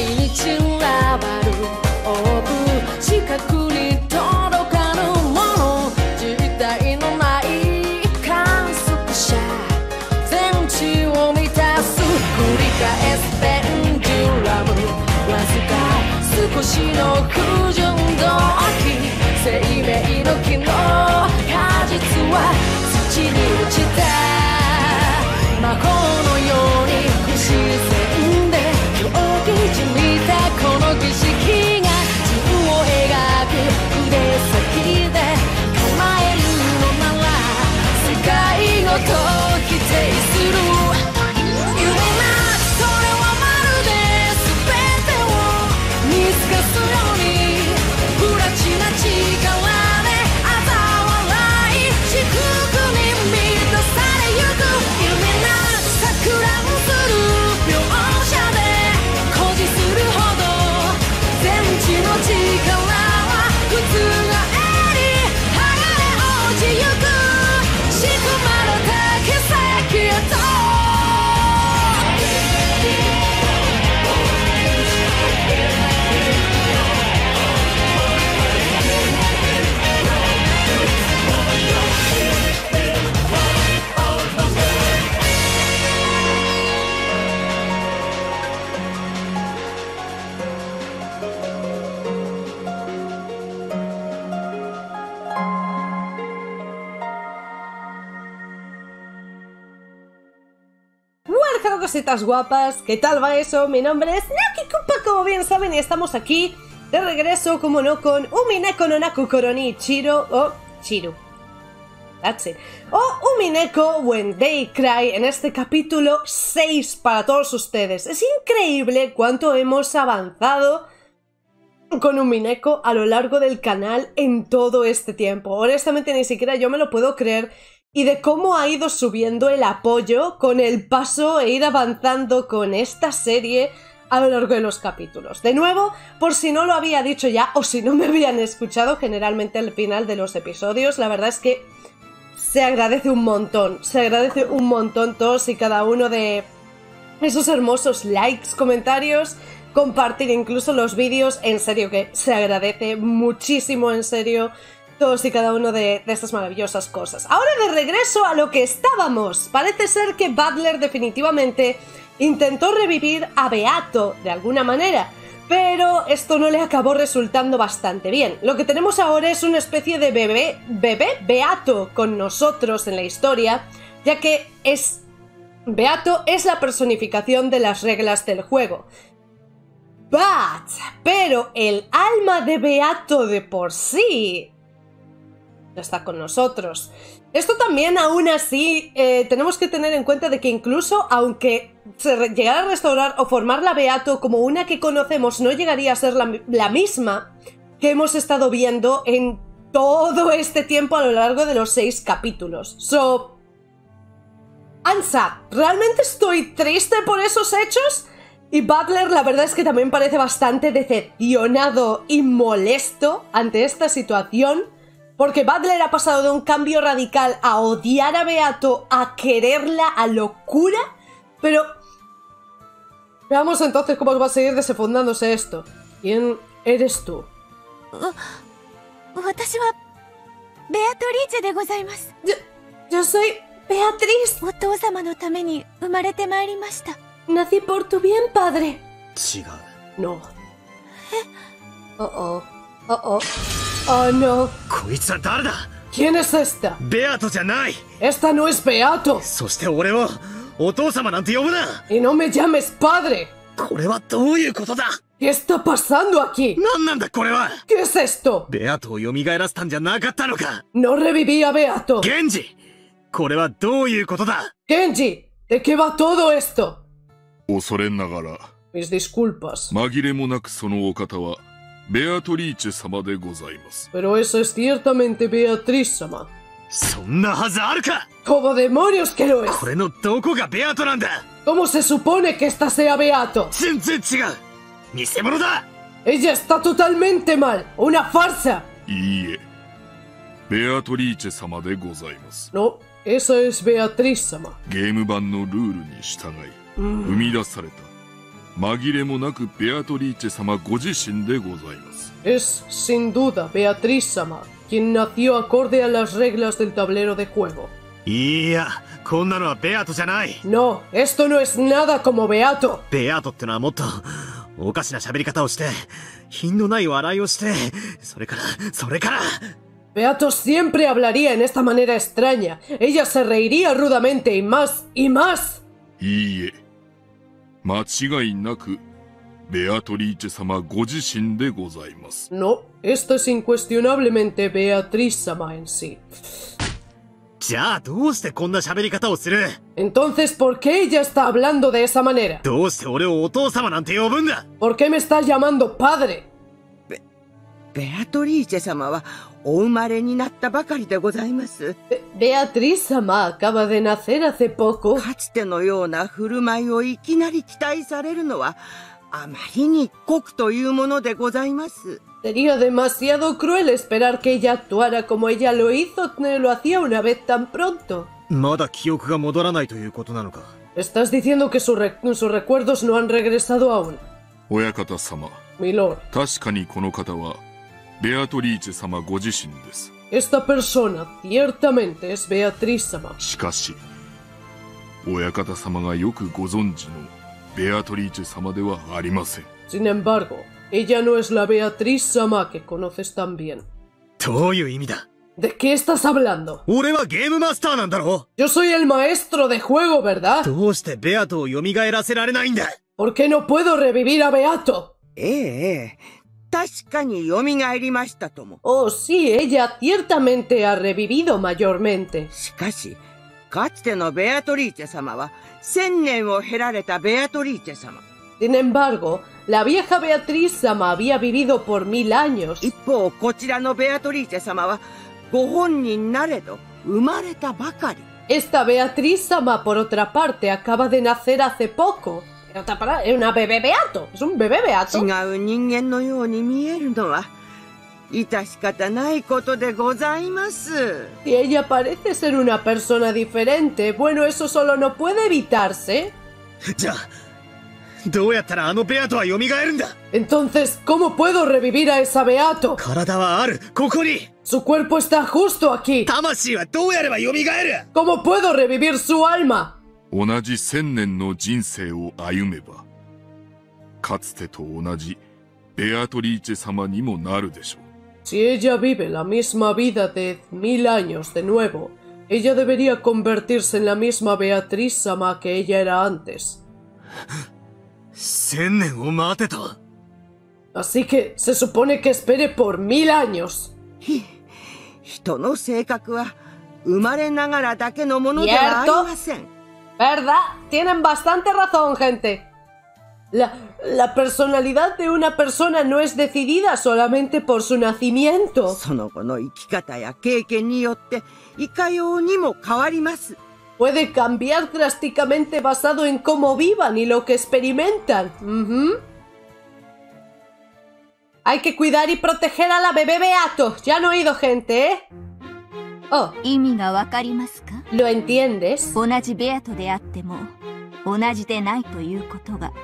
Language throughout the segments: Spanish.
に散らばるオーブ視覚に届かぬもの実体のない観測者全地を満たす繰り返すペンデュラムわずか少しの不純動機生命の木の果実は土に落ちた魔法のように不自然で狂気じみたこの儀式が自分を描く筆先で構えるのなら世界ごと否定する夢なそれはまるで全てを見透かすように不埒な力で嘲笑い至福に満たされゆく夢な錯乱する描写で誇示するほど全知の力は覆り剥がれ落ちゆく仕組まれた奇跡へと Bueno, cositas guapas, ¿qué tal va eso? Mi nombre es Naoki Koopa, como bien saben, y estamos aquí de regreso, como no, con Umineko no Naku Koroni Chiro o Chiru. That's it. O Umineko When They Cry en este capítulo 6 para todos ustedes. Es increíble cuánto hemos avanzado con Umineko a lo largo del canal en todo este tiempo. Honestamente ni siquiera yo me lo puedo creer. Y de cómo ha ido subiendo el apoyo con el paso e ir avanzando con esta serie a lo largo de los capítulos. De nuevo, por si no lo había dicho ya o si no me habían escuchado generalmente al final de los episodios, la verdad es que se agradece un montón todos y cada uno de esos hermosos likes, comentarios, compartir incluso los vídeos, en serio que se agradece muchísimo, en serio, todos y cada uno de estas maravillosas cosas. Ahora de regreso a lo que estábamos. Parece ser que Butler definitivamente intentó revivir a Beato de alguna manera, pero esto no le acabó resultando bastante bien. Lo que tenemos ahora es una especie de bebé Beato con nosotros en la historia, ya que Beato es la personificación de las reglas del juego. Pero el alma de Beato de por sí está con nosotros. Esto también, aún así, tenemos que tener en cuenta de que incluso aunque se llegara a restaurar o formar la Beato como una que conocemos, no llegaría a ser la misma que hemos estado viendo en todo este tiempo a lo largo de los 6 capítulos. Ansa, realmente estoy triste por esos hechos. Y Butler la verdad es que también parece bastante decepcionado y molesto ante esta situación. Porque Butler ha pasado de un cambio radical a odiar a Beato a quererla a locura. Pero veamos entonces cómo va a seguir desenfundándose esto. ¿Quién eres tú? Yo soy Beatriz. Nací por tu bien, padre. No. Oh no. ¿Quién es esta? Esta no es Beato. Y no me llames padre. ¿Qué está pasando aquí? ¿Qué es esto? No reviví a Beato. Genji, ¿de qué va todo esto? Mis disculpas. Pero eso es ciertamente Beatriz-sama. ¿Cómo demonios que lo es? ¿Cómo se supone que esta sea Beato? Ella está totalmente mal. ¡Una farsa! No, esa es Beatriz-sama. 紛れもなくベアトリーチェ様ご自身でございます。 Es, sin duda, Beatriz-sama, quien nació acorde a las reglas del tablero de juego. いや、こんなのはベアトじゃない。 No, esto no es nada como Beato. ベアトってのはもっとおかしな喋り方をして、品のない笑いをして、それから。 Beato siempre hablaría en esta manera extraña. Ella se reiría rudamente y más, y más. いいえ、間違いなくベアトリーチェ様ご自身でございます。 No, esto es incuestionablemente Beatriz-sama en sí. じゃあどうしてこんな喋り方をする？ Entonces, ¿por qué ella está hablando de esa manera? どうして俺をお父様なんて呼ぶんだ？ ¿Por qué me está llamando padre? ベアトリーチェ様はお生まれになったばかりでございます。 Beatriz-sama acaba de nacer hace poco. かつてのような振る舞いをいきなり期待されるのはあまりに酷というものでございます。 Sería demasiado cruel esperar que ella actuara como ella lo hizo, lo hacía una vez tan pronto. まだ記憶が戻らないということなのか？ ¿Estás diciendo que sus recuerdos no han regresado aún? 親方様、 Mi lord, 確かにこの方はベアトリーチェ様ご自身です。 esta persona ciertamente es Beatriz-sama. しかし、親方様がよくご存知のベアトリーチェ様ではありません。 Sin embargo, ella no es la Beatriz-sama que conoces tan bien. どういう意味だ？ ¿De qué estás hablando? 俺はゲームマスターなんだろ？ Yo soy el maestro de juego, ¿verdad? どうしてベアトを蘇らせられないんだ？ ¿Por qué no puedo revivir a Beato? ええ、確かに蘇りましたとも。 Oh, sí, ella ciertamente ha revivido mayormente. しかし、かつてのベアトリーチェ様は1000年を経られたベアトリーチェ様。 Sin embargo, la vieja Beatriz-sama había vivido por 1000 años. 一方、こちらのベアトリーチェ様はご本人なれど生まれたばかり。 Esta Beatriz-sama, por otra parte, acaba de nacer hace poco. Es una bebé Beato. Es un bebé Beato. 違う人間のように見えるのは致し方ないことでございます。 Si ella parece ser una persona diferente, bueno, eso solo no puede evitarse. じゃあどうやったらあのベアトは蘇るんだ？ Entonces, ¿cómo puedo revivir a esa Beato? 体はある、ここに。 Su cuerpo está justo aquí. 魂はどうやれば蘇る？ ¿Cómo puedo revivir su alma? 同じ1000年の人生を歩めば、かつてと同じベアトリーチェ様にもなるでしょう。 Si ella vive la misma vida de 1000 años de nuevo, ella debería convertirse en la misma Beatriz-sama que ella era antes. 1000年を待てと。 Así que se supone que espere por 1000 años. 人の性格は生まれながらだけのものではありません。 ¿Verdad? Tienen bastante razón, gente. La personalidad de una persona no es decidida solamente por su nacimiento. その後の生き方や経験によっていかようにも変わります。 Puede cambiar drásticamente basado en cómo vivan y lo que experimentan. Hay que cuidar y proteger a la bebé Beato. Ya han oído, gente, ¿eh? Oh, 意味がわかりますか？ ¿lo entiendes? 同じベアトであっても同じでないということが。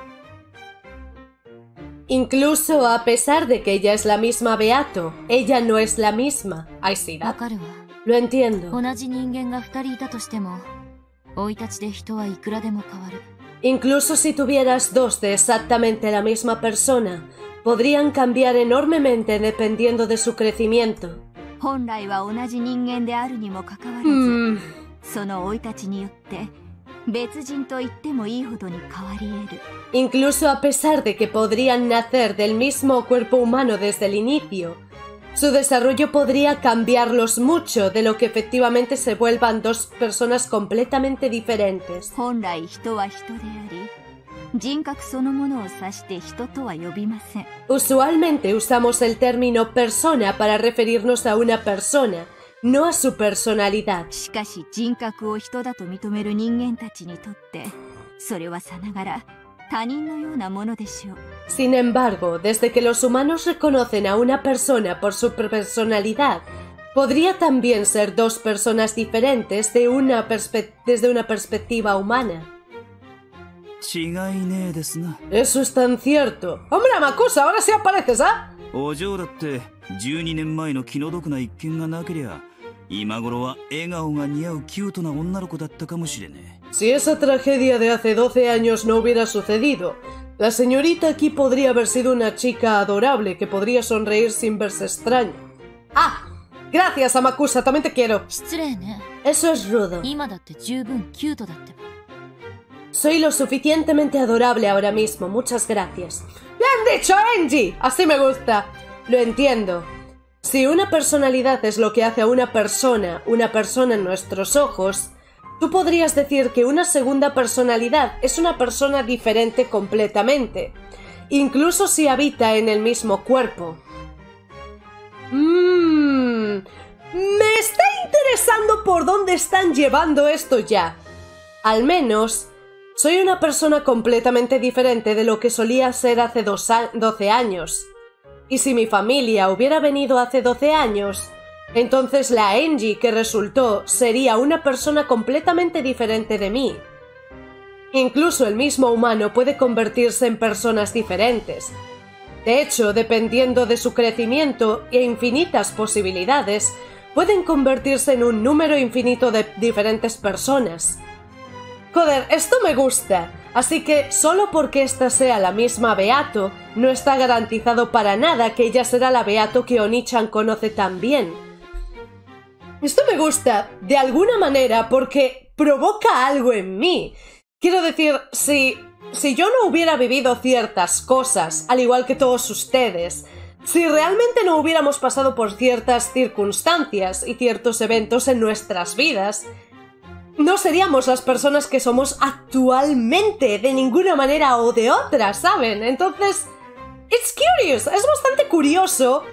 Incluso a pesar de que ella es la misma Beato, ella no es la misma. ¿Hay わ sida? かるわ。 Lo entiendo. 同じ人間が2人いたとしても生い立ちで人はいくらでも変わる。 Incluso si tuvieras dos de exactamente la misma persona, podrían cambiar enormemente dependiendo de su crecimiento. 本来は同じ人間であるにもかかわらず、その生い立ちによって別人と言ってもいいほどに変わり得る。 Incluso a pesar de que podrían nacer del mismo cuerpo humano desde el inicio, su desarrollo podría cambiarlos mucho de lo que efectivamente se vuelvan dos personas completamente diferentes. 本来人は人であり、人格そのものを指して人とは呼びません。 Usualmente usamos el término persona para referirnos a una persona, no a su personalidad. しかし人格を人だと認める人間たちにとってそれはさながら他人のようなものでしょう。 Sin embargo, desde que los humanos reconocen a una persona por su personalidad, podría también ser dos personas diferentes desde una perspectiva humana. 違いねえですな。 Eso es tan cierto. Hombre, Makusa, ahora sí apareces, ¿ah? お嬢だって12年前の気の毒な一件がなけりゃ今頃は笑顔が似合うキュートな女の子だったかもしれねえ。 Si esa tragedia de hace 12 años no hubiera sucedido, la señorita aquí podría haber sido una chica adorable que podría sonreír sin verse extraña. ¡Ah! Gracias, Amakusa, también te quiero. 失礼ね。 Eso es rudo. 今だって十分キュートだってば。 Soy lo suficientemente adorable ahora mismo, muchas gracias. ¡Bien dicho, Angie! Así me gusta. Lo entiendo. Si una personalidad es lo que hace a una persona en nuestros ojos, tú podrías decir que una segunda personalidad es una persona diferente completamente, incluso si habita en el mismo cuerpo. Me está interesando por dónde están llevando esto ya. Al menos, soy una persona completamente diferente de lo que solía ser hace 12 años. Y si mi familia hubiera venido hace 12 años, entonces la Angie que resultó sería una persona completamente diferente de mí. Incluso el mismo humano puede convertirse en personas diferentes. De hecho, dependiendo de su crecimiento e infinitas posibilidades, pueden convertirse en un número infinito de diferentes personas. Joder, esto me gusta. Así que, solo porque esta sea la misma Beato, no está garantizado para nada que ella será la Beato que Oni-chan conoce tan bien. Esto me gusta, de alguna manera, porque provoca algo en mí. Quiero decir, si yo no hubiera vivido ciertas cosas, al igual que todos ustedes, si realmente no hubiéramos pasado por ciertas circunstancias y ciertos eventos en nuestras vidas, no seríamos las personas que somos actualmente, de ninguna manera o de otra, ¿saben? Entonces, it's curious, es bastante curioso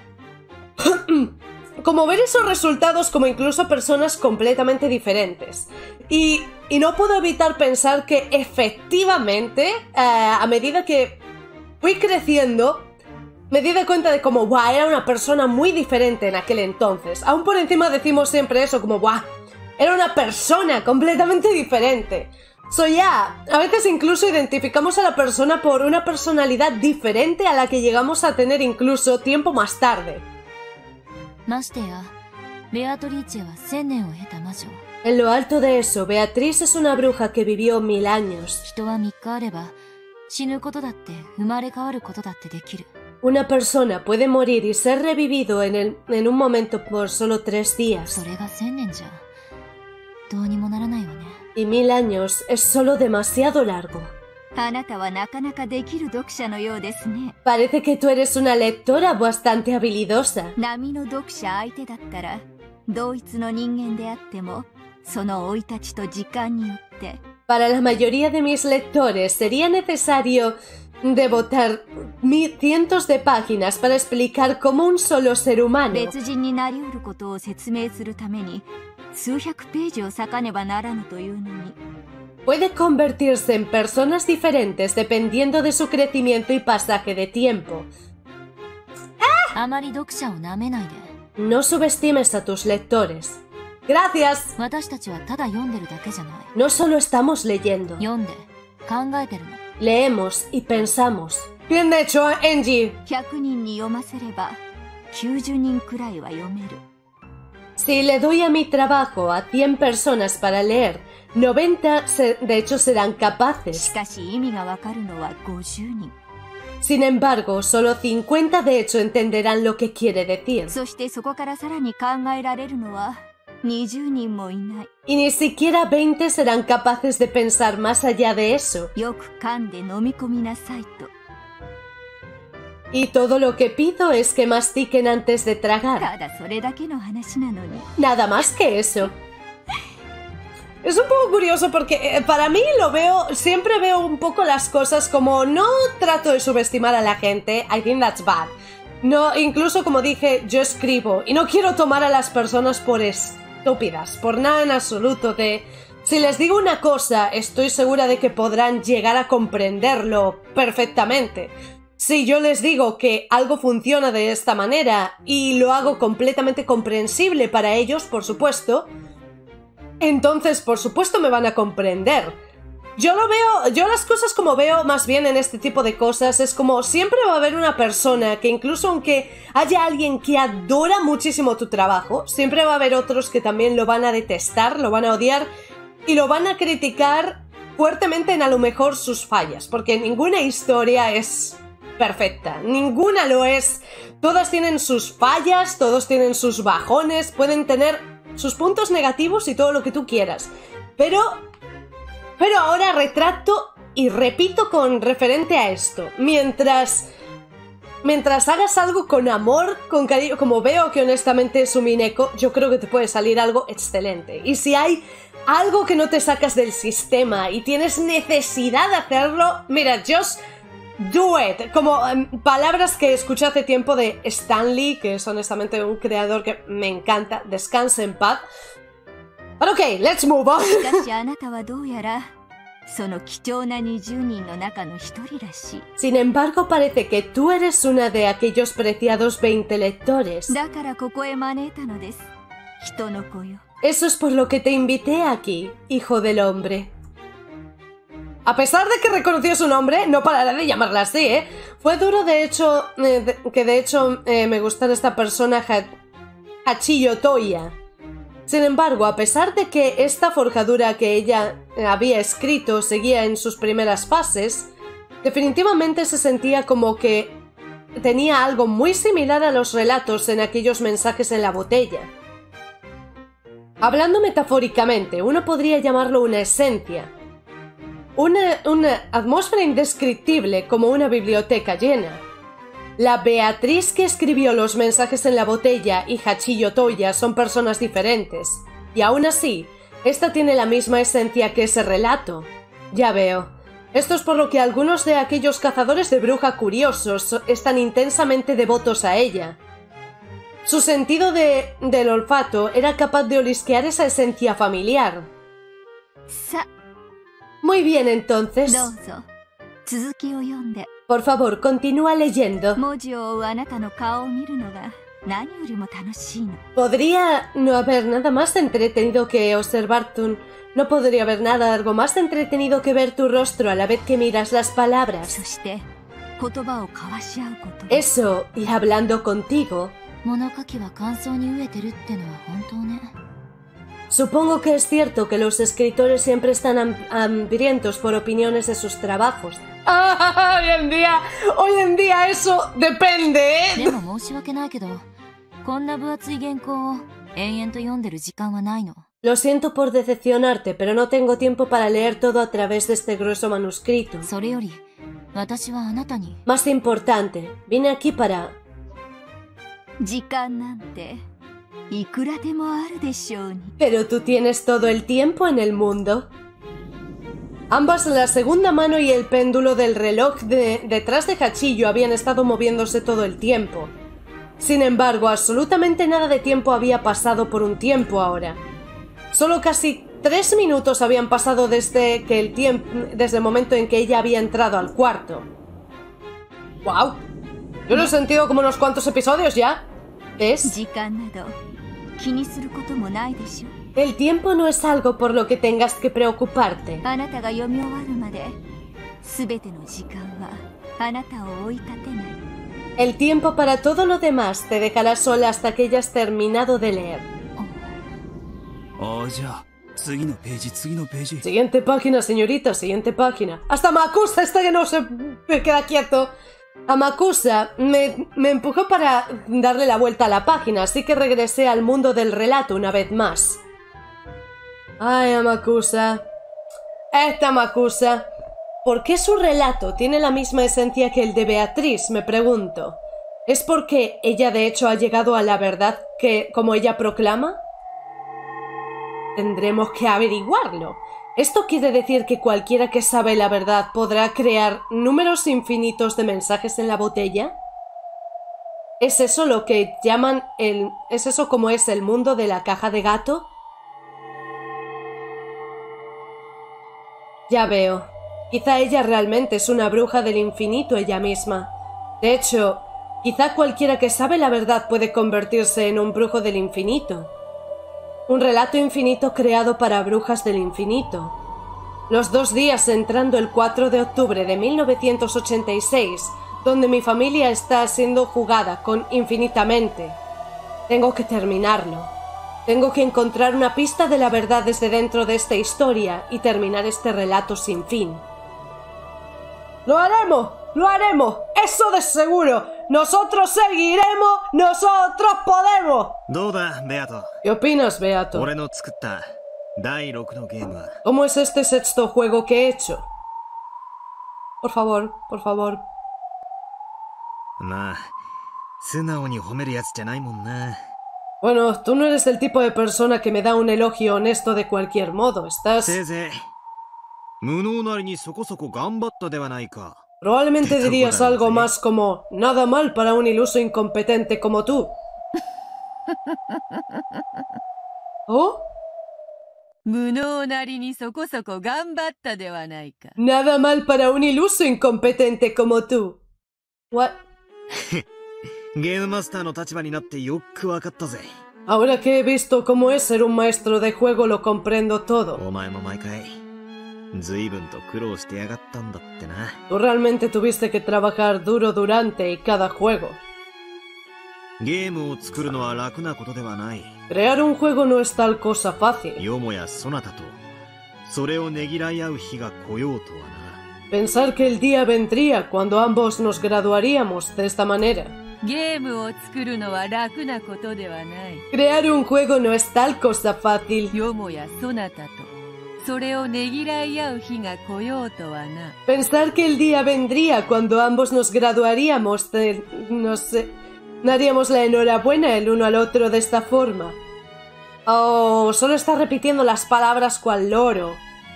como ver esos resultados como incluso personas completamente diferentes. Y no puedo evitar pensar que efectivamente, a medida que fui creciendo, me di de cuenta de como, ¡buah! Era una persona muy diferente en aquel entonces. Aún por encima decimos siempre eso, como, ¡buah! Era una persona completamente diferente. A veces incluso identificamos a la persona por una personalidad diferente a la que llegamos a tener incluso tiempo más tarde. ましてや、ベアトリーチェは1000年を経た魔女。 En lo alto de eso, Beatriz es una bruja que vivió 1000 años. 人は3日あれば、死ぬことだって生まれ変わることだってできる。 Una persona puede morir y ser revivido en un momento por solo 3 días. それが1000年じゃ、どうにもならないわね。 Y 1000 años es solo demasiado largo. あなたはなかなかできる読者のようですね。 Parece que tú eres una lectora bastante habilidosa. 並の読者相手だったら、同一の人間であっても、その生い立ちと時間によって。 Para la mayoría de mis lectores sería necesario devotar cientos de páginas para explicar cómo un solo ser humano 別人になりうることを説明するために、数百ページを割かねばならぬというのに。 puede convertirse en personas diferentes dependiendo de su crecimiento y pasaje de tiempo. あまり読者をなめないで。 No subestimes a tus lectores. Gracias. 私たちはただ読んでるだけじゃない。 No solo estamos leyendo. 読んで、考えてるの。 Leemos y pensamos. Bien hecho, Angie. 100人に読ませれば、90人くらいは読める。 Si le doy a mi trabajo a 100 personas para leer, 90 de hecho serán し capaces. かし意味がわかるのは50人。 Sin embargo, solo 50 de hecho entenderán lo que quiere decir. そしてそこからさらに考えられるのは20人もいない。 Y ni siquiera 20 serán capaces de pensar más allá de eso. よく噛んで飲み込みなさいと。 Y todo lo que pido es que mastiquen antes de tragar. ただそれだけの話なのに。 Nada más que eso. Es un poco curioso porque para mí siempre veo un poco las cosas como no trato de subestimar a la gente, I think that's bad. No, incluso como dije, yo escribo y no quiero tomar a las personas por estúpidas, por nada en absoluto. Si les digo una cosa, estoy segura de que podrán llegar a comprenderlo perfectamente. Si yo les digo que algo funciona de esta manera y lo hago completamente comprensible para ellos, por supuesto, entonces por supuesto me van a comprender. yo lo veo, yo las cosas como veo más bien en este tipo de cosas, es como siempre va a haber una persona que incluso aunque haya alguien que adora muchísimo tu trabajo, siempre va a haber otros que también lo van a detestar, lo van a odiar y lo van a criticar fuertemente en a lo mejor sus fallas, porque ninguna historia es perfecta, ninguna lo es. Todas tienen sus fallas, todos tienen sus bajones, pueden tener sus puntos negativos y todo lo que tú quieras. Pero ahora retracto y repito con referente a esto. Mientras hagas algo con amor, con cariño, como veo que honestamente es un Mineko, yo creo que te puede salir algo excelente. Y si hay algo que no te sacas del sistema y tienes necesidad de hacerlo, mira, just do it. Como palabras que escuché hace tiempo de Stan Lee, que es honestamente un creador que me encanta. Descanse en paz. But okay, let's move on. Sin embargo, parece que tú eres una de aquellos preciados 20 lectores. Eso es por lo que te invité aquí, hijo del hombre. A pesar de que reconoció su nombre, no parará de llamarla así, ¿eh? Fue duro, de hecho, me gusta esta persona, Hachiyo Toya. Sin embargo, a pesar de que esta forjadura que ella había escrito seguía en sus primeras fases, definitivamente se sentía como que tenía algo muy similar a los relatos en aquellos mensajes en la botella. Hablando metafóricamente, uno podría llamarlo una esencia. Una atmósfera indescriptible como una biblioteca llena. La Beatriz que escribió los mensajes en la botella y Hachiyo Toya son personas diferentes. Y aún así, esta tiene la misma esencia que ese relato. Ya veo. Esto es por lo que algunos de aquellos cazadores de bruja curiosos están intensamente devotos a ella. Su sentido del olfato era capaz de olisquear esa esencia familiar. Muy bien, entonces. Por favor, continúa leyendo. Podría no haber nada más entretenido que observar tu... No podría haber nada algo más entretenido que ver tu rostro a la vez que miras las palabras. Eso, y hablando contigo... Supongo que es cierto que los escritores siempre están hambrientos por opiniones de sus trabajos. Hoy en día eso depende, ¿eh? Lo siento por decepcionarte, pero no tengo tiempo para leer todo a través de este grueso manuscrito. Más importante, vine aquí para... Pero tú tienes todo el tiempo en el mundo. Ambas, la segunda mano y el péndulo del reloj detrás de Hachiyo habían estado moviéndose todo el tiempo. Sin embargo, absolutamente nada de tiempo había pasado por un tiempo ahora. Solo casi 3 minutos habían pasado desde el momento en que ella había entrado al cuarto. ¡Wow! Yo lo he sentido como unos cuantos episodios ya. ¿Ves? El tiempo no es algo por lo que tengas que preocuparte. El tiempo para todo lo demás te dejará sola hasta que hayas terminado de leer. Siguiente página, señorita, siguiente página. Hasta Makusa, que no se queda quieto. Amakusa me empujó para darle la vuelta a la página, así que regresé al mundo del relato una vez más. Ay, Amakusa. Esta Amakusa. ¿Por qué su relato tiene la misma esencia que el de Beatriz? Me pregunto. ¿Es porque ella de hecho ha llegado a la verdad como ella proclama? Tendremos que averiguarlo. ¿Esto quiere decir que cualquiera que sabe la verdad podrá crear números infinitos de mensajes en la botella? ¿Es eso lo que llaman ¿Es eso como es el mundo de la caja de gato? Ya veo. Quizá ella realmente es una bruja del infinito ella misma. De hecho, quizá cualquiera que sabe la verdad puede convertirse en un brujo del infinito. Un relato infinito creado para brujas del infinito. Los 2 días entrando el 4 de octubre de 1986, donde mi familia está siendo jugada con infinitamente. Tengo que terminarlo. Tengo que encontrar una pista de la verdad desde dentro de esta historia y terminar este relato sin fin. ¡Lo haremos! ¡Lo haremos! ¡Eso de seguro! ¡Nosotros seguiremos! ¡Nosotros podemos! どうだ、ベアト。 ¿Qué opinas, Beato? 俺の作った第6のゲームは ¿Cómo es este sexto juego que he hecho? Por favor, por favor. まあ、素直に褒めるやつじゃないもんな。 Bueno, tú no eres el tipo de persona que me da un elogio honesto de cualquier modo. Estás... せいぜい、無能なりにそこそこ頑張ったではないか。 Probablemente dirías algo más como nada mal para un iluso incompetente como tú. ¿Oh? 無能なりにそこそこ頑張ったではないか。 Nada mal para un iluso incompetente como tú. What? ゲームマスターの立場になってよくわかったぜ。 Ahora que he visto cómo es ser un maestro de juego lo comprendo todo. お前も毎回、随分と苦労してやがったんだってな。 Tú realmente tuviste que trabajar duro durante y cada juego. ゲームを作るのは楽なことではない。 Crear un juego no es tal cosa fácil. よもやそなたと、それをねぎらい合う日が来ようとはな。 Pensar que el día vendría cuando ambos nos graduaríamos de esta manera. ゲームを作るのは楽なことではない。 Crear un juego no es tal cosa fácil. よもやそなたと、それをねぎらい合う日が来ようとはな。 Pensar que el día vendría cuando ambos nos graduaríamos de... no sé... daríamos la enhorabuena el uno al otro de esta forma. Oh, solo está repitiendo las palabras cual loro.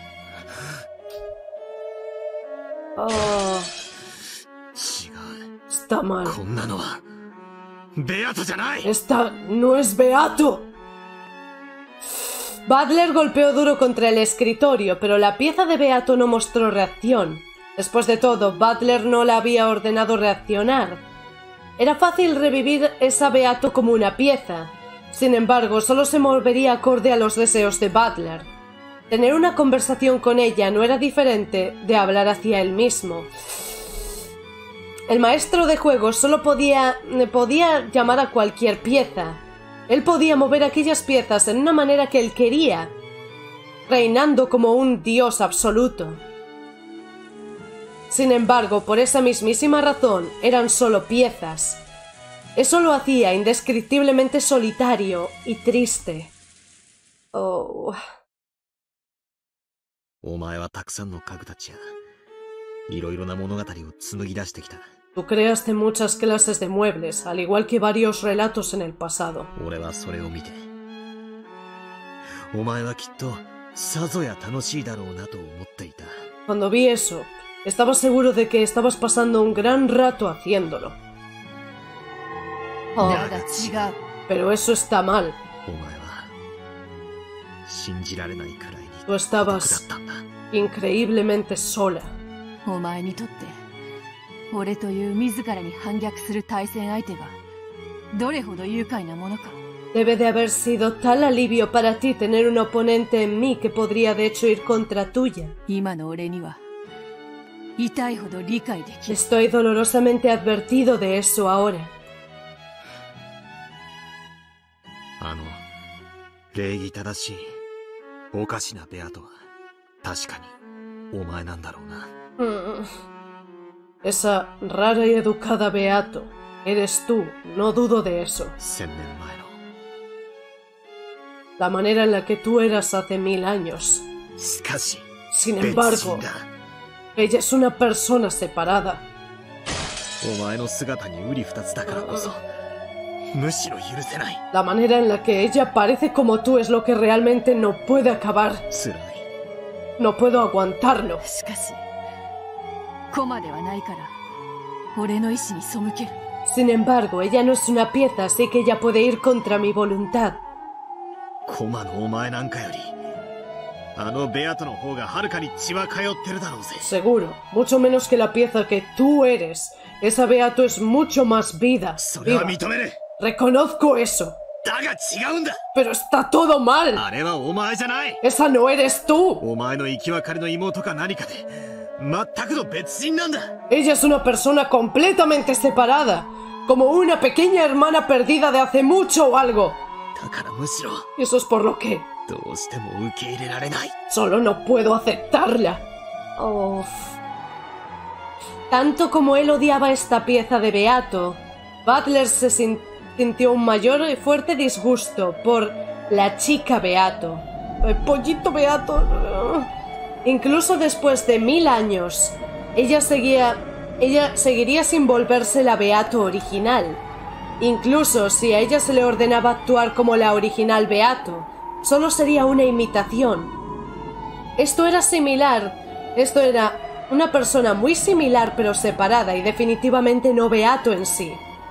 Oh, 違う。 está mal. こんなのは、ベアトじゃない。 Esta no es Beato. Butler golpeó duro contra el escritorio, pero la pieza de Beato no mostró reacción. Después de todo, Butler no le había ordenado reaccionar. Era fácil revivir esa Beato como una pieza. Sin embargo, solo se movería acorde a los deseos de Butler. Tener una conversación con ella no era diferente de hablar hacia él mismo. El maestro de juegos solo podía llamar a cualquier pieza. Él podía mover aquellas piezas en una manera que él quería, reinando como un dios absoluto. Sin embargo, por esa mismísima razón, eran solo piezas. Eso lo hacía indescriptiblemente solitario y triste. Oh. お前はたくさんの家具たちや、いろいろな物語を紡ぎ出してきた。 Tú creaste muchas clases de muebles, al igual que varios relatos en el pasado. 俺はそれを見て、お前はきっとさぞや楽しいだろうなと思っていた。 Cuando vi eso, estaba seguro de que estabas pasando un gran rato haciéndolo. だが違う。 Pero eso está mal. お前は信じられないくらいに Tú 孤独だ estabas ったんだ。 increíblemente sola. お前にとって、俺という自らに反逆する対戦相手が、どれほど愉快なものか。 Debe de haber sido tal alivio para ti tener un oponente en mí que podría de hecho ir contra tuya. 今の俺には、痛いほど理解できる。 Estoy dolorosamente advertido de eso ahora. 礼儀正しい、おかしなベアとは、確かに、お前なんだろうな。 Esa rara y educada Beato. Eres tú, no dudo de eso. 1000年前の。 La manera en la que tú eras hace 1000 años. しかし、 Sin 別 embargo, 人だ。 ella es una persona separada. お前の姿に瓜二つだからこそ、むしろ許せない。 La manera en la que ella parece como tú es lo que realmente no puede acabar. 辛い。 No puedo aguantarlo. しかし、コマではないから、俺の意志に背ける。 Sin embargo, ella no es una pieza, así que ella puede ir contra mi voluntad. コマのお前なんかより、あのベアトの方がはるかに血は通ってるだろうぜ。 Seguro, mucho menos que la pieza que tú eres. Esa Beato es mucho más vida. それは認める。 Reconozco eso. Pero está todo mal. Esa no eres tú. Ella es una persona completamente separada, como una pequeña hermana perdida de hace mucho o algo. Y eso es por lo que solo no puedo aceptarla. Oh. Tanto como él odiaba esta pieza de Beato, Butler se sintió un mayor y fuerte disgusto por la chica Beato. El pollito Beato. Incluso después de 1000 años, ella seguiría sin volverse la Beato original. Incluso si a ella se le ordenaba actuar como la original Beato, solo sería una imitación. Esto era una persona muy similar pero separada y definitivamente no Beato en sí.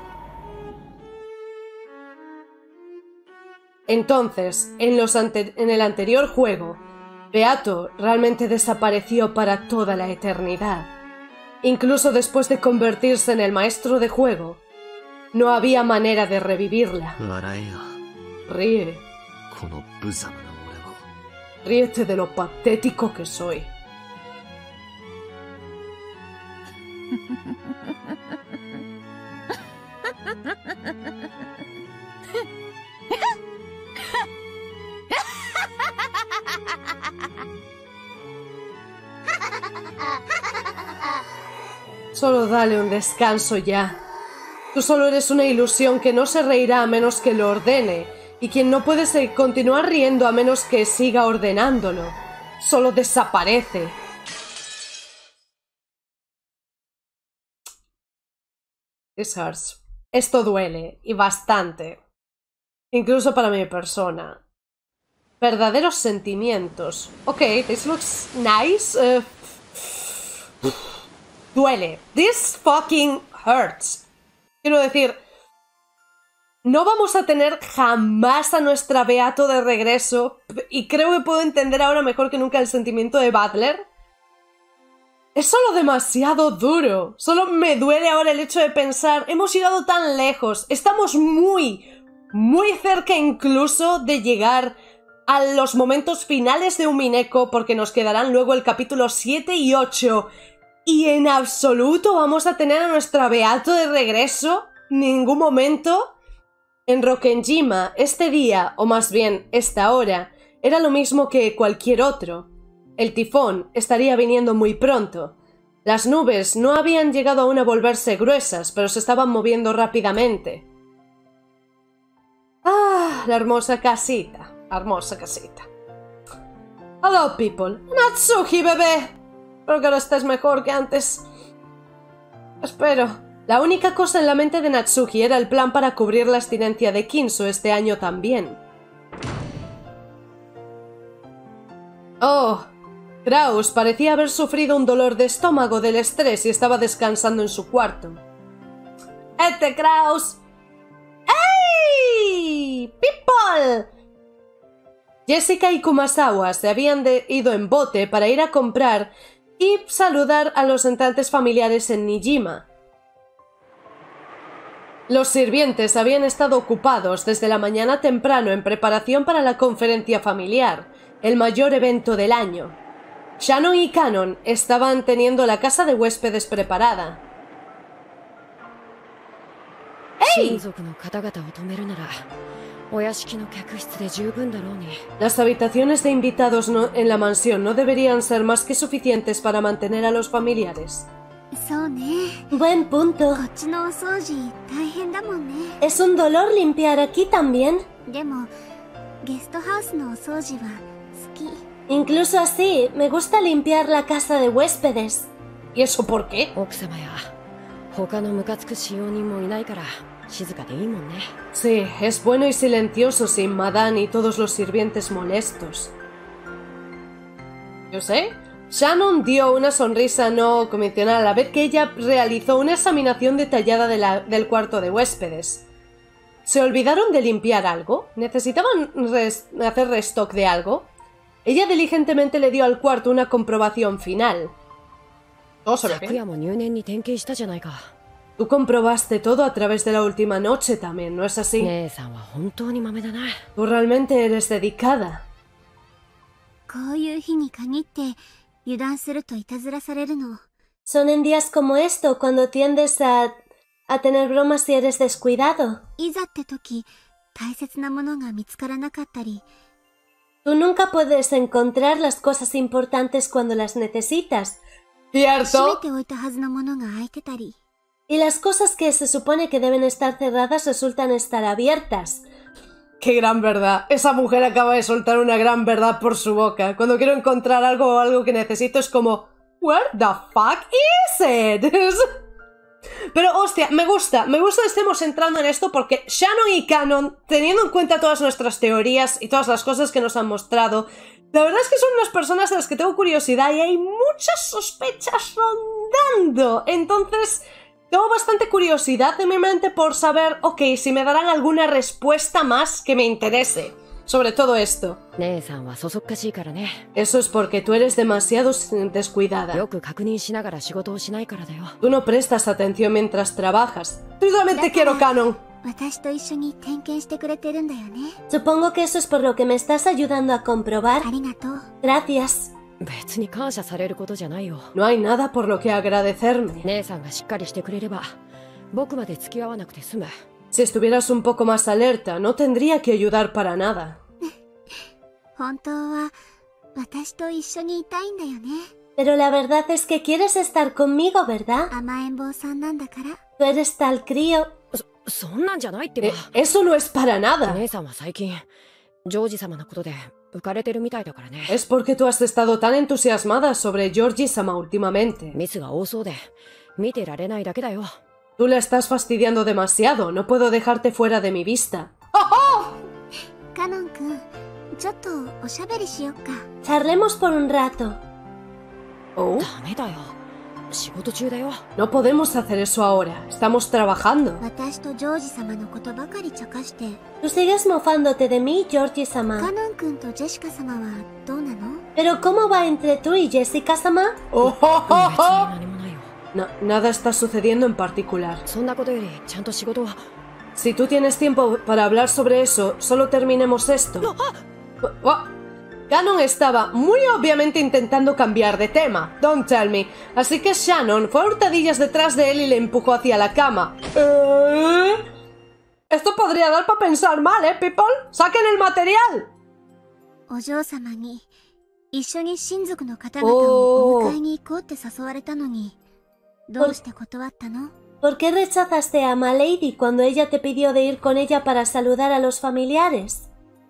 Entonces, en el anterior juego, Beato realmente desapareció para toda la eternidad. Incluso después de convertirse en el maestro de juego, no había manera de revivirla. Ríe. Ríete de lo patético que soy. Solo dale un descanso ya. Tú solo eres una ilusión que no se reirá a menos que lo ordene, y quien no puede continuar riendo a menos que siga ordenándolo. Solo desaparece. This hurts. Esto duele, y bastante. Incluso para mi persona. Verdaderos sentimientos. Ok, this looks nice. Duele. This fucking hurts. Quiero decir, no vamos a tener jamás a nuestra Beato de regreso, y creo que puedo entender ahora mejor que nunca el sentimiento de Butler. Es solo demasiado duro. Solo me duele ahora el hecho de pensar, hemos llegado tan lejos, estamos muy cerca incluso de llegar a los momentos finales de Umineko, porque nos quedarán luego el capítulo 7 y 8, y en absoluto vamos a tener a nuestra Beato de regreso. Ningún momento. En Rokkenjima, este día, o más bien esta hora, era lo mismo que cualquier otro. El tifón estaría viniendo muy pronto. Las nubes no habían llegado aún a volverse gruesas, pero se estaban moviendo rápidamente. Ah, la hermosa casita. Hermosa casita. Hello, people. Natsuki, bebé. Espero que ahora estés mejor que antes. Espero. La única cosa en la mente de Natsuki era el plan para cubrir la abstinencia de Kinso este año también. Oh, Kraus parecía haber sufrido un dolor de estómago del estrés y estaba descansando en su cuarto. Kraus! ¡Hey! ¡People! Jessica y Kumasawa se habían ido en bote para ir a comprar y saludar a los entrantes familiares en Nijima. Los sirvientes habían estado ocupados desde la mañana temprano en preparación para la conferencia familiar, el mayor evento del año. Shannon y Cannon estaban teniendo la casa de huéspedes preparada. ¡Hey! Las habitaciones de invitados en la mansión no deberían ser más que suficientes para mantener a los familiares. Buen punto. Es un dolor limpiar aquí también. Incluso así, me gusta limpiar la casa de huéspedes. ¿Y eso por qué? Sí, es bueno y silencioso sin Madan y todos los sirvientes molestos. Yo sé. Shannon dio una sonrisa no convencional a la vez que ella realizó una examinación detallada del cuarto de huéspedes. ¿Se olvidaron de limpiar algo? ¿Necesitaban hacer restock de algo? Ella diligentemente le dio al cuarto una comprobación final. Todo se ve bien. Tú comprobaste todo a través de la última noche también, ¿no es así? 姉さんは本当に豆だな。 Tú realmente eres dedicada. こういう日に限って油断するといたずらされるの。 Son en días como esto cuando tiendes a tener bromas si eres descuidado. いざって時、大切なものが見つからなかったり。 Tú nunca puedes encontrar las cosas importantes cuando las necesitas. 閉め ¿Cierto? ておいたはずのものが開いてたり。 Y las cosas que se supone que deben estar cerradas resultan estar abiertas. ¡Qué gran verdad! Esa mujer acaba de soltar una gran verdad por su boca. Cuando quiero encontrar algo o algo que necesito es como... Where the fuck is it? Pero hostia, me gusta que estemos entrando en esto porque Shannon y Canon, teniendo en cuenta todas nuestras teorías y todas las cosas que nos han mostrado, la verdad es que son unas personas de las que tengo curiosidad y hay muchas sospechas rondando. Entonces, tengo bastante curiosidad en mi mente por saber, ok, si me darán alguna respuesta más que me interese sobre todo esto. 姉さんはそそっかしいからね。 Eso es porque tú eres demasiado descuidada. よく確認しながら仕事をしないからだよ。 Tú no prestas atención mientras trabajas. Yo solamente quiero Canon. 私と一緒に点検してくれてるんだよね。 Supongo que eso es por lo que me estás ayudando a comprobar. ありがとう。 Gracias. 別に感謝されることじゃないよ。 No hay nada por lo que agradecerme. 姉さんがしっかりしてくれれば、僕まで付き合わなくて済む。 Si estuvieras un poco más alerta, no tendría que ayudar para nada. 本当は私と一緒にいたいんだよね。 Pero la verdad es que quieres estar conmigo, ¿verdad? 甘えん坊さんなんだから。 Tú eres tal crío. そんなんじゃないってば。 Eso no es para nada. 姉さんは最近、ジョージ様のことで浮かれてるみたいだからね。 Es porque tú has estado tan entusiasmada sobre Georgie-sama últimamente. ミスが多そうで、見てられないだけだよ。 Tú la estás fastidiando demasiado. No puedo dejarte fuera de mi vista. カノン君、ちょっとおしゃべりしよっか。 Charlemos por un rato. Oh, ダメだよ。仕事中だよ。 no podemos hacer eso ahora. Estamos trabajando. 私とジョージ様のことばかり茶化して。 Tú sigues mofándote de mí, カ Georgie-sama. ノン君とジェシカ様はどうなの？ Pero ¿cómo va entre tú y Jessica-sama? Oh, 別に何もないよ。 nada está sucediendo en particular. そんなことより、ちゃんと仕事は。 Si tú tienes tiempo para hablar sobre eso, solo terminemos esto. Canon estaba muy obviamente intentando cambiar de tema. Don't tell me. Así que Shannon fue a hurtadillas detrás de él y le empujó hacia la cama. Esto podría dar para pensar mal, people? ¡Saquen el material! お嬢様に一緒に親族の方々をお迎えに行こうって誘われたのに、どうして断ったの？ ¿Por qué rechazaste a Malady cuando ella te pidió de ir con ella para saludar a los familiares?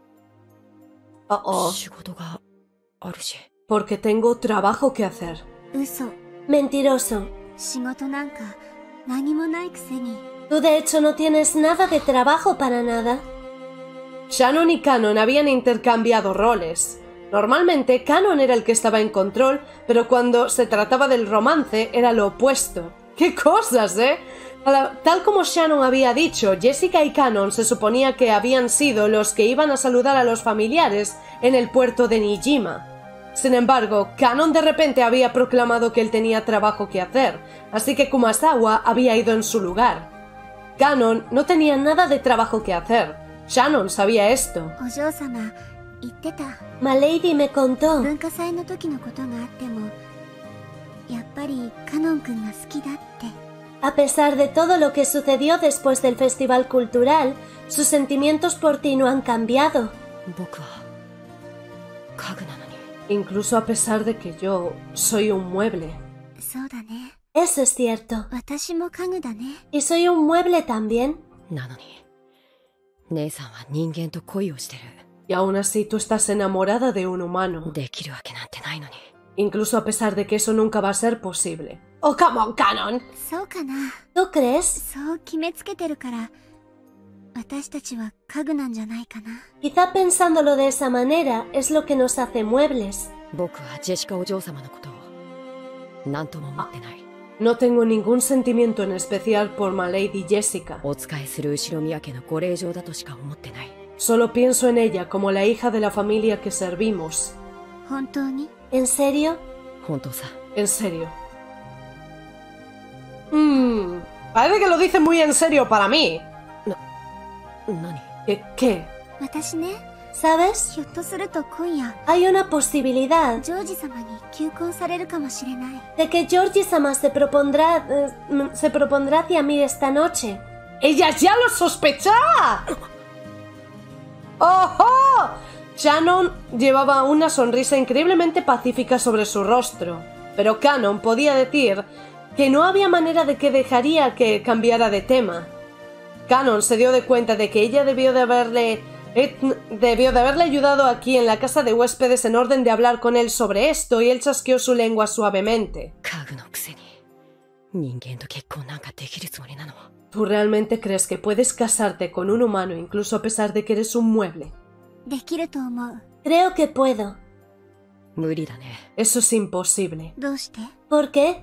Oh, 仕事があるし。 porque tengo trabajo que hacer. 嘘。 Mentiroso. 仕事なんか何もないくせに。 Tú de hecho no tienes nada de trabajo para nada. Shannon y Canon habían intercambiado roles. Normalmente Canon era el que estaba en control, pero cuando se trataba del romance era lo opuesto. ¡Qué cosas, eh! Tal como Shannon había dicho, Jessica y Canon se suponía que habían sido los que iban a saludar a los familiares en el puerto de Nijima. Sin embargo, Canon de repente había proclamado que él tenía trabajo que hacer, así que Kumasawa había ido en su lugar. Canon no tenía nada de trabajo que hacer. Shannon sabía esto. お嬢様、言ってた。 Malady me contó. 文化祭の時のことがあっても、やっぱりカノン君が好きだって。 A pesar de todo lo que sucedió después del festival cultural, sus sentimientos por ti no han cambiado. 僕は家具なのに。 Incluso a pesar de que yo soy un mueble. そうだね。 Eso es cierto. 私も家具だね。 Y soy un mueble también. なのに、姉さんは人間と恋をしてる。 Y aún así tú estás enamorada de un humano. できるわけなんてないのに。 Incluso a pesar de que eso nunca va a ser posible. ¡Oh, come on, Canon! そうかな。 ¿Tú crees? そう決めつけてるから、私たちは家具なんじゃないかな。 Quizá pensándolo de esa manera es lo que nos hace muebles. 僕はジェシカお嬢様のことを何とも思ってない。 No tengo ningún sentimiento en especial por Malady Jessica. お仕えする後宮家のご令嬢だとしか思ってない。 Solo pienso en ella como la hija de la familia que servimos. 本当に？ ¿En serio? 本当さ。 En serio. Parece que lo dice muy en serio para mí. ¿Nani? ¿Qué? 私ね、 ¿Sabes? ひょっとすると今夜 Hay una posibilidad ジョージ様に求婚されるかもしれない。 de que Georgie-sama se propondrá hacia mí esta noche. ¡Ella ya lo sospechaba! ¡Ojo! Shannon llevaba una sonrisa increíblemente pacífica sobre su rostro, pero Canon podía decir que no había manera de que dejaría que cambiara de tema. Canon se dio de cuenta de que ella debió de haberle ayudado aquí en la casa de huéspedes en orden de hablar con él sobre esto, y él chasqueó su lengua suavemente. ¿Tú realmente crees que puedes casarte con un humano incluso a pesar de que eres un mueble? Creo que puedo. Eso es imposible. ¿Por qué?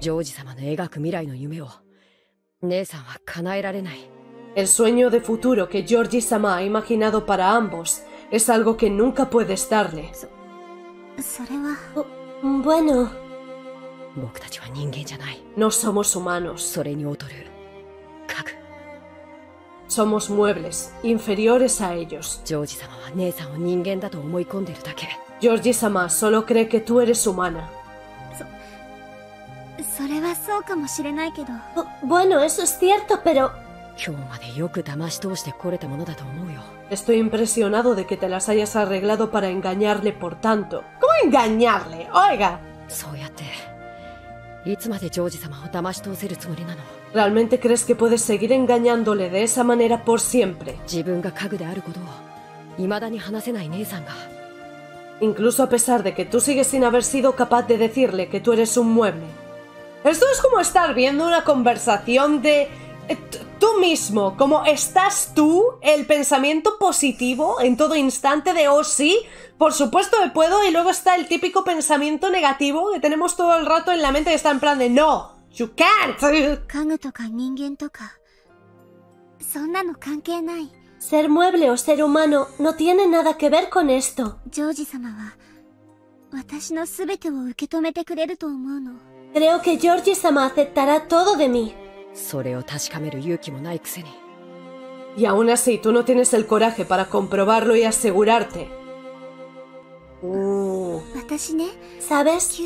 El sueño de futuro que Georgie-sama ha imaginado para ambos es algo que nunca puedes darle. Bueno, no somos humanos. Somos muebles, inferiores a ellos. Georgie-sama solo cree que tú eres humana. Bueno, eso es cierto, pero... Estoy impresionado de que te las hayas arreglado para engañarle por tanto. ¿Cómo engañarle? Oiga. ¿Realmente crees que puedes seguir engañándole de esa manera por siempre? Incluso a pesar de que tú sigues sin haber sido capaz de decirle que tú eres un mueble. Esto es como estar viendo una conversación de... tú mismo, como estás tú, el pensamiento positivo en todo instante de oh sí, por supuesto que puedo, y luego está el típico pensamiento negativo que tenemos todo el rato en la mente, que está en plan de no, you can't. Ser mueble o ser humano no tiene nada que ver con esto. Creo que Georgie-sama aceptará todo de mí. Y aún así tú no tienes el coraje para comprobarlo y asegurarte. ¿Sabes?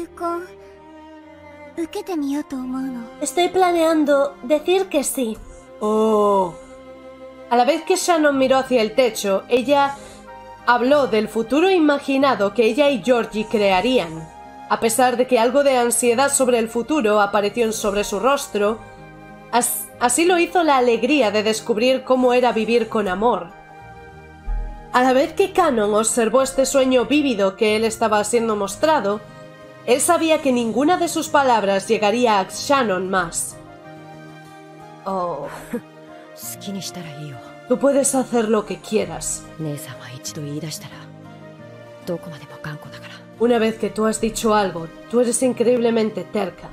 Estoy planeando decir que sí. Oh. A la vez que Shannon miró hacia el techo, ella habló del futuro imaginado que ella y Georgie crearían. A pesar de que algo de ansiedad sobre el futuro apareció sobre su rostro, así lo hizo la alegría de descubrir cómo era vivir con amor. A la vez que Canon observó este sueño vívido que él estaba siendo mostrado, él sabía que ninguna de sus palabras llegaría a Shannon más. Oh. Tú puedes hacer lo que quieras. Una vez que tú has dicho algo, tú eres increíblemente terca.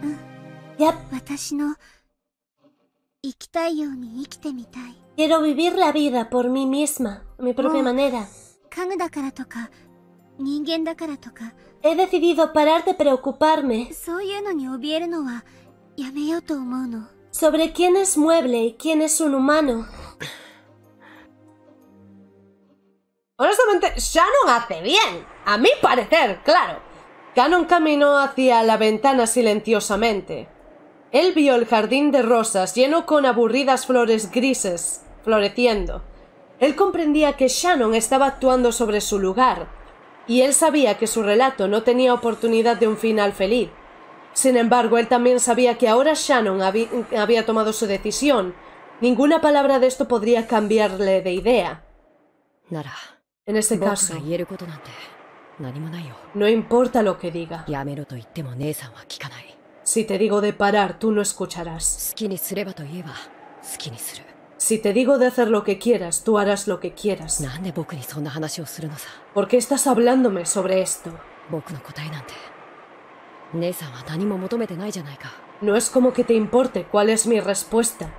Quiero vivir la vida por mí misma, a mi propia manera. He decidido parar de preocuparme sobre quién es mueble y quién es un humano. Honestamente, Shannon hace bien, a mi parecer, claro. Canon caminó hacia la ventana silenciosamente. Él vio el jardín de rosas lleno con aburridas flores grises floreciendo. Él comprendía que Shannon estaba actuando sobre su lugar, y él sabía que su relato no tenía oportunidad de un final feliz. Sin embargo, él también sabía que ahora Shannon había tomado su decisión. Ninguna palabra de esto podría cambiarle de idea. En ese caso, no importa lo que diga. Si te digo de parar, tú no escucharás. Si te digo de hacer lo que quieras, tú harás lo que quieras. ¿Por qué estás hablándome sobre esto? No es como que te importe cuál es mi respuesta.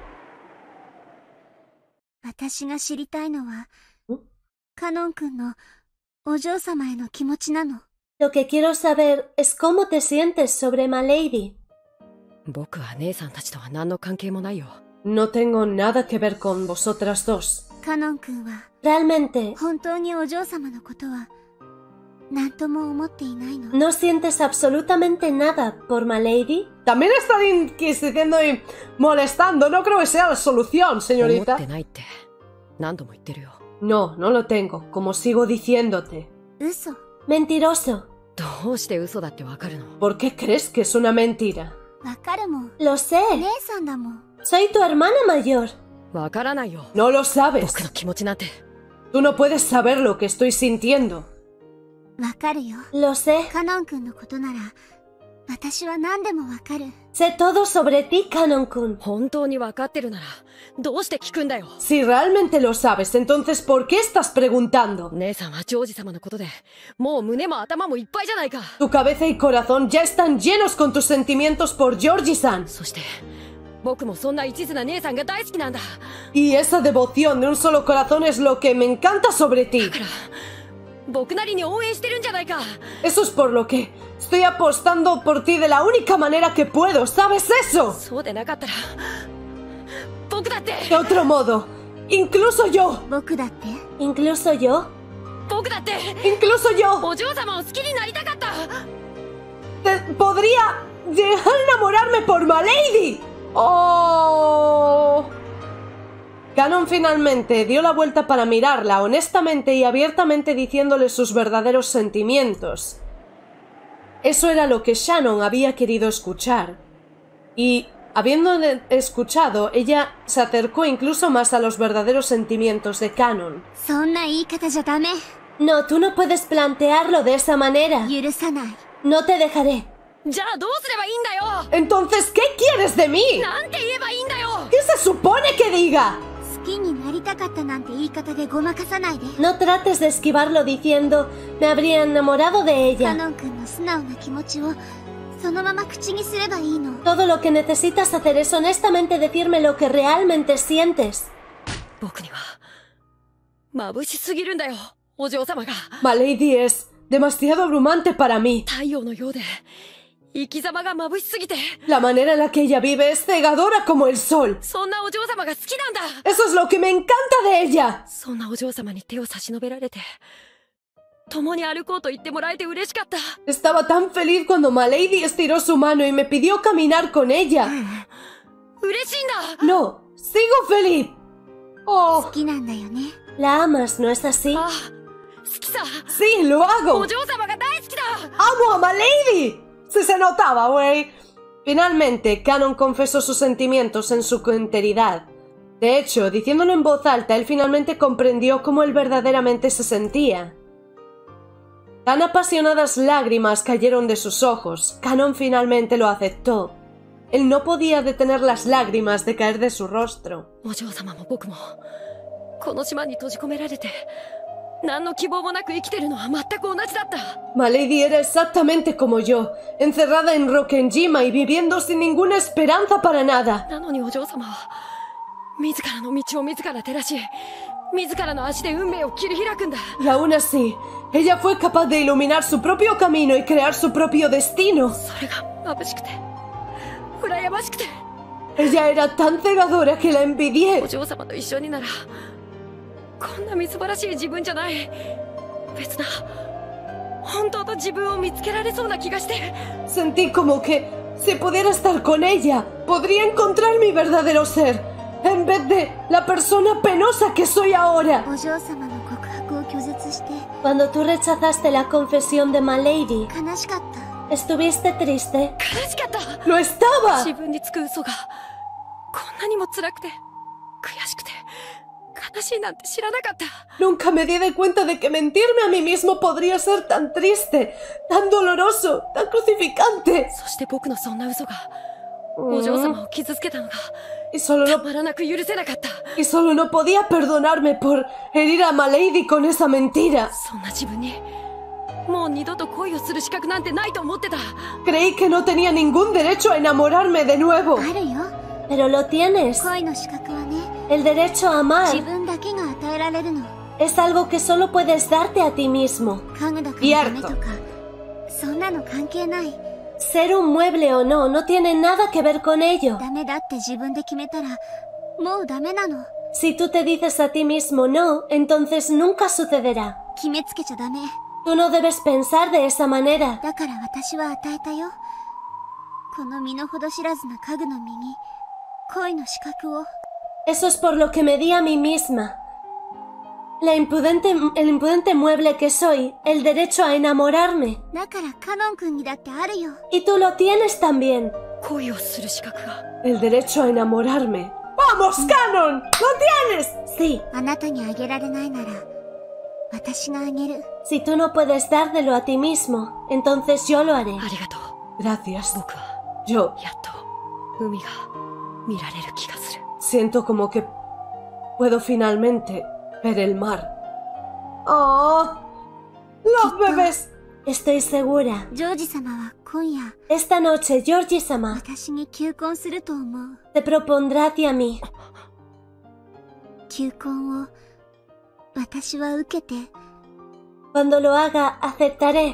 Lo que quiero saber es cómo te sientes sobre My Lady. 僕は姉さんたちとは何の関係もないよ。 No tengo nada que ver con vosotras dos. カノン君は Realmente, 本当にお嬢様のことは何とも思っていないの。 ¿no sientes absolutamente nada por Malady? También están insistiendo y molestando. No creo que sea la solución, 思っ señorita. てないって何度も言ってるよ。 No, no lo tengo, como sigo diciéndote. 嘘。 Mentiroso. どうして嘘だってわかるの？ ¿Por qué crees que es una mentira? わかるもん。 Lo sé. 姉さんだもん。 Soy tu hermana mayor. わからないよ。 No lo sabes. 僕の気持ちなんて。 Tú no puedes saber lo que estoy sintiendo. わかるよ。 Lo sé. カノン君のことなら私は何でもわかる。 Sé todo sobre ti, Kanon-kun. 本当にわかってるならどうして聞くんだよ。 Si realmente lo sabes, entonces ¿por qué estás preguntando? 姉さんはジョージ様のことでもう胸も頭もいっぱいじゃないか。 Tu cabeza y corazón ya están llenos con tus sentimientos por Georgie-san. そして僕もそんな一途な姉さんが大好きなんだ。 Y esa devoción de un solo corazón es lo que me encanta sobre ti. だから僕なりに応援してるんじゃないか。 Eso es por lo que estoy apostando por ti de la única manera que puedo, ¿sabes eso? そうでなかったら僕だって。 De otro modo, incluso yo. 僕だって。 Incluso yo. 僕だって。 Incluso yo. お嬢様を好きになりたかった。 Podría llegar a enamorarme por Malady. ¡Oh! Kanon finalmente dio la vuelta para mirarla honestamente y abiertamente diciéndole sus verdaderos sentimientos. Eso era lo que Shannon había querido escuchar. Y, habiendo escuchado, ella se acercó incluso más a los verdaderos sentimientos de Kanon. そんな言い方じゃダメ。 No, tú no puedes plantearlo de esa manera. 許さない。 No te dejaré. じゃあどうすればいいんだよ。 Entonces, ¿qué quieres de mí? なんて言えばいいんだよ。 ¿Qué se supone que diga? 好きになりたかったなんて言い方でごまかさないで。 No trates de esquivarlo diciendo me habría enamorado de カ ella. ノン君の素直な気持ちをそのまま口にすればいいの。 Todo lo que necesitas hacer es honestamente decirme lo que realmente sientes. 僕には眩しすぎるんだよ、お嬢様が。 Malady es demasiado abrumante para mí. 太陽のようで生き様が眩しすぎて。 La manera en la que ella vive es cegadora como el sol. そんなお嬢様が好きなんだ。 Eso es lo que me encanta de ella. そんなお嬢様に手を差し伸べられて共に歩こうと言ってもらえて嬉しかった。 Estaba tan feliz cuando Malady estiró su mano y me pidió caminar con ella. 嬉しいんだ。 No, sigo feliz. Oh, 好きなんだよね。 La amas, ¿no es así? ああ、好きさ。 sí, lo hago. お嬢様が大好きだ。 ¡Amo a Malady! Si se notaba, güey. Finalmente, Kanon confesó sus sentimientos en su enteridad. De hecho, diciéndolo en voz alta, él finalmente comprendió cómo él verdaderamente se sentía. Tan apasionadas lágrimas cayeron de sus ojos. Kanon finalmente lo aceptó. Él no podía detener las lágrimas de caer de su rostro. お嬢様も僕もこの島に閉じ込められて何の希望もなく生きてるのは全く同じだった。 Malady era exactamente como yo, encerrada en Rokkenjima y viviendo sin ninguna esperanza para nada. なのにお嬢様は自らの道を自ら照らし、自らの足で運命を切り開くんだ。 Y aún así, ella fue capaz de iluminar su propio camino y crear su propio destino. それが眩しくて羨ましくて。 Ella era tan cegadora que la envidié. お嬢様と一緒にならこんなみすぼらしい自分じゃない別な本当と自分を見つけられそうな気がして。 Sentí como que, si pudiera estar con ella, podría encontrar mi verdadero ser, en vez de la persona penosa que soy ahora. お嬢様の告白を拒絶して。 Cuando tú rechazaste la confesión de Malady, 悲しかった。 ¿estuviste triste? 悲しかった。 ¡Lo estaba! 自分につく嘘がこんなにも辛くて悔しくて悲しいなんて知らなかった。 Nunca me di de cuenta de que mentirme a mí mismo podría ser tan triste, tan doloroso, tan crucificante. そして僕のそんな嘘がお嬢様を傷つけたのが Y solo た no, まらなく許せなかった。 y solo no podía perdonarme por herir a Malady con esa mentira. そんな自分にもう二度と恋をする資格なんてないと思ってた。 Creí que no tenía ningún derecho a enamorarme de nuevo. あるよ。 Pero lo tienes. 恋の資格はね。 El derecho a 自 amar 分だけが与えられるの。 es algo que solo puedes darte a ti mismo. 家具だからダメとかそんなの関係ない。 Ser un mueble o no, no tiene nada que ver con ello. Si tú te dices a ti mismo no, entonces nunca sucederá. Tú no debes pensar de esa manera. Eso es por lo que me di a mí misma. El impudente mueble que soy, el derecho a enamorarme. Y tú lo tienes también. El derecho a enamorarme. ¡Vamos, Canon! ¡Lo tienes! Sí. Si tú no puedes dártelo a ti mismo, entonces yo lo haré. Gracias. Yo siento como que puedo finalmente ver el mar. ¡Oh! ¡Los bebés! Estoy segura. Esta noche, Georgie-sama te propondrá hacia mí. Cuando lo haga, aceptaré.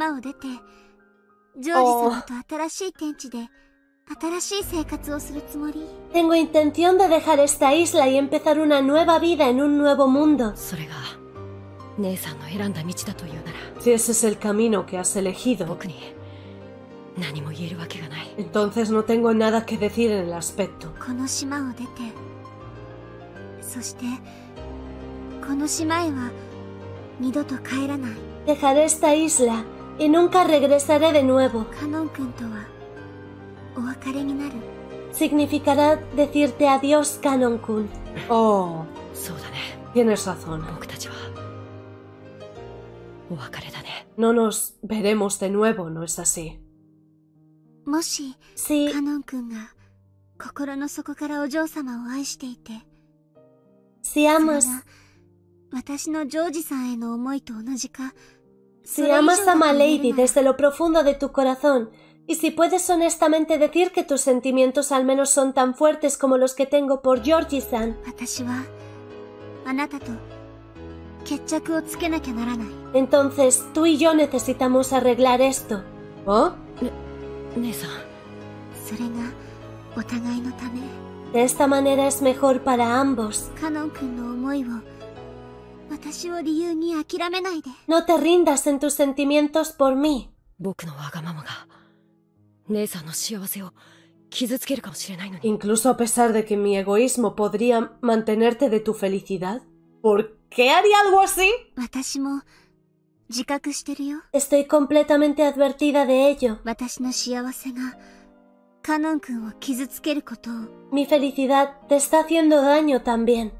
Tengo intención de dejar esta isla y empezar una nueva vida en un nuevo mundo. Si ese es el camino que has elegido, entonces no tengo nada que decir en el aspecto. Dejaré esta isla y nunca regresaré de nuevo. Significará decirte adiós, Canon-kun. Oh, tienes razón. No nos veremos de nuevo, ¿no es así? Sí. Si amas a Milady desde lo profundo de tu corazón, y si puedes honestamente decir que tus sentimientos al menos son tan fuertes como los que tengo por Georgie-san, entonces tú y yo necesitamos arreglar esto. ¿Oh? De esta manera es mejor para ambos. No te rindas en tus sentimientos por mí. Incluso a pesar de que mi egoísmo podría mantenerte de tu felicidad. ¿Por qué haría algo así? Estoy completamente advertida de ello. Mi felicidad te está haciendo daño también.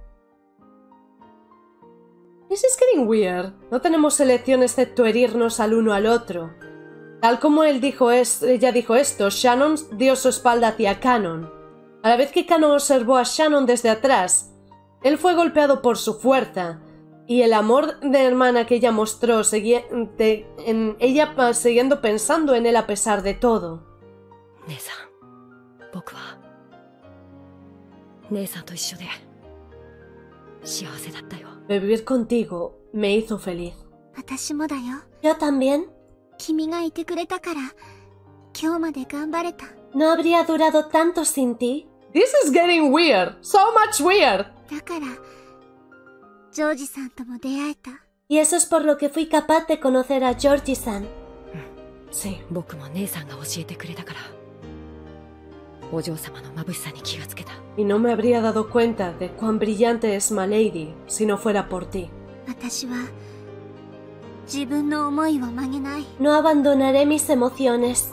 This is getting weird. No tenemos elección excepto herirnos al uno al otro. Tal como ella dijo esto, Shannon dio su espalda hacia Canon. A la vez que Canon observó a Shannon desde atrás, él fue golpeado por su fuerza, y el amor de hermana que ella mostró ella siguiendo pensando en él a pesar de todo. Vivir contigo me hizo feliz. Yo también. No habría durado tanto sin ti. This is getting weird. So much weird. Y eso es por lo que fui capaz de conocer a Georgie-san. Sí. Y no me habría dado cuenta de cuán brillante es Milady si no fuera por ti. No abandonaré mis emociones.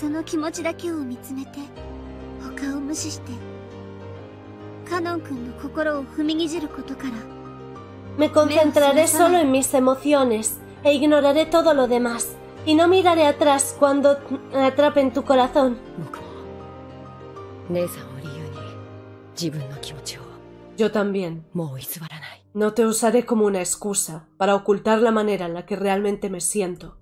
Me concentraré solo en mis emociones e ignoraré todo lo demás. Y no miraré atrás cuando atrapen tu corazón. Yo también. No te usaré como una excusa para ocultar la manera en la que realmente me siento.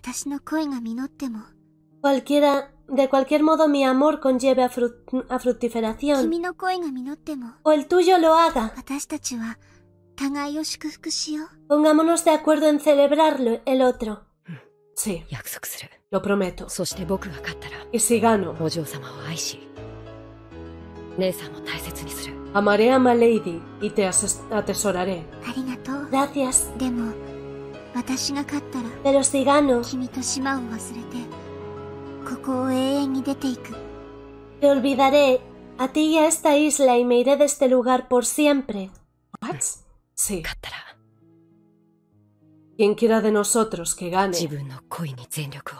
De cualquier modo mi amor conlleve a fructiferación. O el tuyo lo haga. Pongámonos de acuerdo en celebrarlo el otro. Sí. 約束する。 Lo prometo. そして僕が勝ったら、 Y si gano, お嬢様を愛し、姉さんも大切にする。 amaré a My Lady y te atesoraré. ありがとう。 Gracias. でも、私が勝ったら、 Pero si gano, 君と島を忘れて、ここを永遠に出ていく。 te olvidaré a ti y a esta isla y me iré de este lugar por siempre. ¿What? Sí. 勝ったら、 Quien quiera de nosotros que 自 gane, 分の恋に全力を。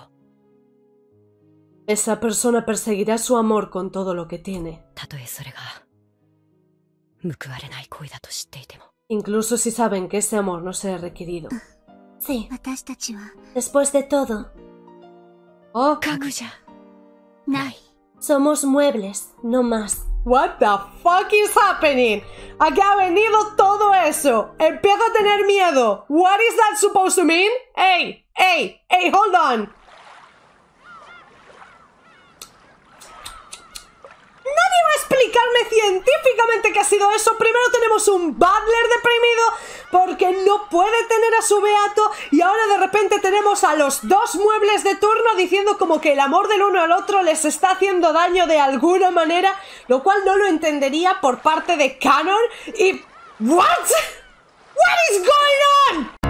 esa persona perseguirá su amor con todo lo que tiene. たとえそれが、報われない恋だと知っていても。 Incluso si saben que ese amor no será requerido. Sí, 私たちは、 después de todo, Oh, 家具じゃない。 somos muebles, no más. what the fuck is happening? ¿A qué ha venido todo eso? Empiezo a tener miedo. What is that supposed to mean? Hey, hey, hey, hold on. Nadie va a explicarme científicamente qué ha sido eso. Primero tenemos un butler deprimido porque no puede tener a su beato y ahora de repente tenemos a los dos muebles de turno diciendo como que el amor del uno al otro les está haciendo daño de alguna manera, lo cual no lo entendería por parte de Canon y... ¿What? What is going on?